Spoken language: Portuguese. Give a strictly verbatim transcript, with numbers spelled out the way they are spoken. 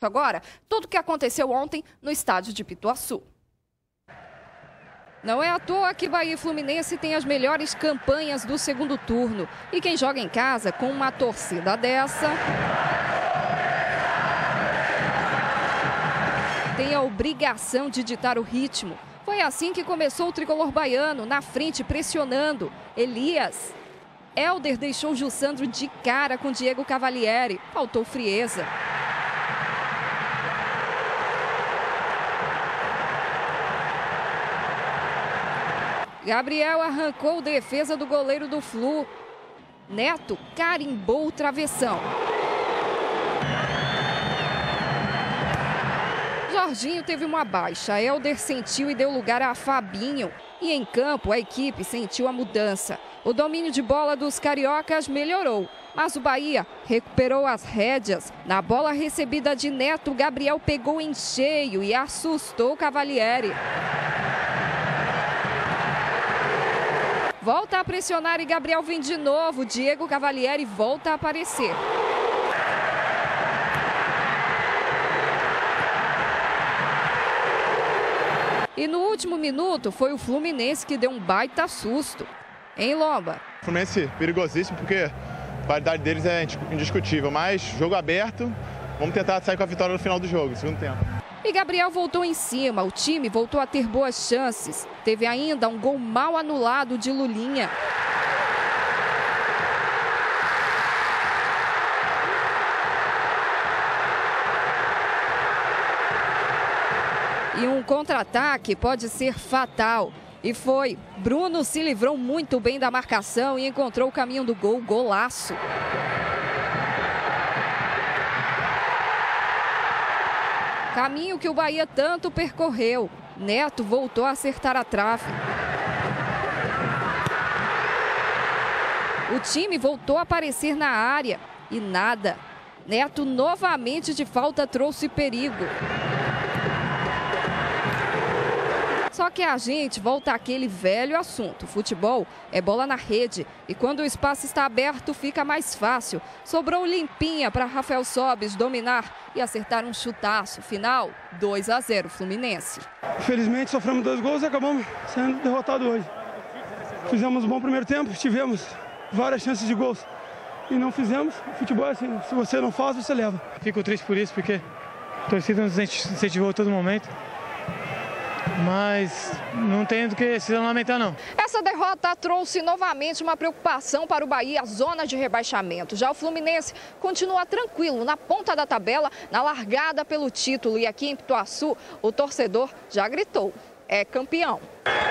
Agora, tudo o que aconteceu ontem no estádio de Pituaçu. Não é à toa que Bahia e Fluminense têm as melhores campanhas do segundo turno. E quem joga em casa com uma torcida dessa tem a obrigação de ditar o ritmo. Foi assim que começou o tricolor baiano, na frente, pressionando. Elias. Helder deixou Jussandro de cara com Diego Cavalieri. Faltou frieza. Gabriel arrancou defesa do goleiro do Flu. Neto carimbou o travessão. Jorginho teve uma baixa. Helder sentiu e deu lugar a Fabinho. E em campo, a equipe sentiu a mudança. O domínio de bola dos cariocas melhorou. Mas o Bahia recuperou as rédeas. Na bola recebida de Neto, Gabriel pegou em cheio e assustou Cavalieri. Volta a pressionar e Gabriel vem de novo. Diego Cavalieri volta a aparecer. E no último minuto foi o Fluminense que deu um baita susto. Em Lomba. Fluminense perigosíssimo porque a qualidade deles é indiscutível. Mas jogo aberto, vamos tentar sair com a vitória no final do jogo, no segundo tempo. E Gabriel voltou em cima, o time voltou a ter boas chances. Teve ainda um gol mal anulado de Lulinha. E um contra-ataque pode ser fatal. E foi. Bruno se livrou muito bem da marcação e encontrou o caminho do gol, golaço. Caminho que o Bahia tanto percorreu. Neto voltou a acertar a trave. O time voltou a aparecer na área. E nada. Neto novamente de falta trouxe perigo. Só que a gente volta àquele velho assunto. Futebol é bola na rede. E quando o espaço está aberto, fica mais fácil. Sobrou limpinha para Rafael Sobis dominar e acertar um chutaço. Final, dois a zero Fluminense. Infelizmente, sofremos dois gols e acabamos sendo derrotados hoje. Fizemos um bom primeiro tempo, tivemos várias chances de gols. E não fizemos. O futebol é assim, se você não faz, você leva. Fico triste por isso, porque a torcida nos incentivou a todo momento. Mas não tem do que se lamentar, não. Essa derrota trouxe novamente uma preocupação para o Bahia, a zona de rebaixamento. Já o Fluminense continua tranquilo na ponta da tabela, na largada pelo título. E aqui em Pituaçu, o torcedor já gritou: é campeão.